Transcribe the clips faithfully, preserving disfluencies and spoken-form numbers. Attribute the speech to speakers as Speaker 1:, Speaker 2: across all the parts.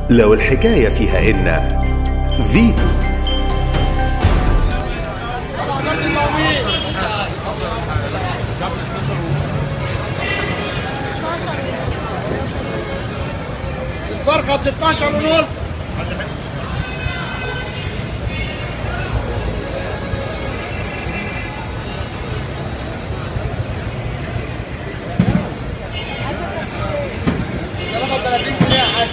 Speaker 1: لو الحكاية فيها إن فيتو.
Speaker 2: الفرخة ستاشر ونص. ثلاثة وثلاثين جنيه يا حاج.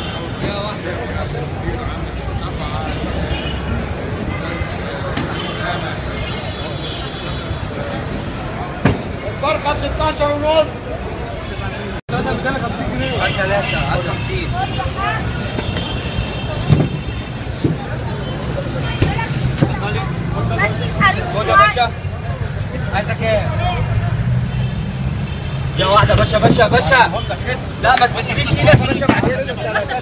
Speaker 2: الفرخة ستاشر ونص. ثلاثة مئتين وخمسين جنيه.
Speaker 3: هات ثلاثة، هات خمسين. خد يا باشا. عايزة كام؟ يا واحدة باشا باشا باشا. لا ما تبدليش ايدك يا باشا بعد اذنك.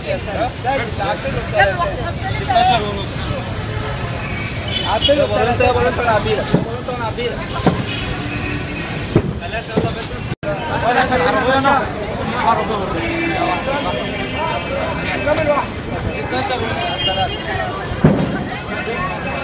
Speaker 3: ستاشر ونص. عبيلك يا انت يا انت وانا عبيلك. انت وانا عبيلك. ثلاثة يلا بس.
Speaker 2: ولا عشان عربية ناخد. عربية. كم الواحد؟
Speaker 3: ستاشر ونص. ثلاثة.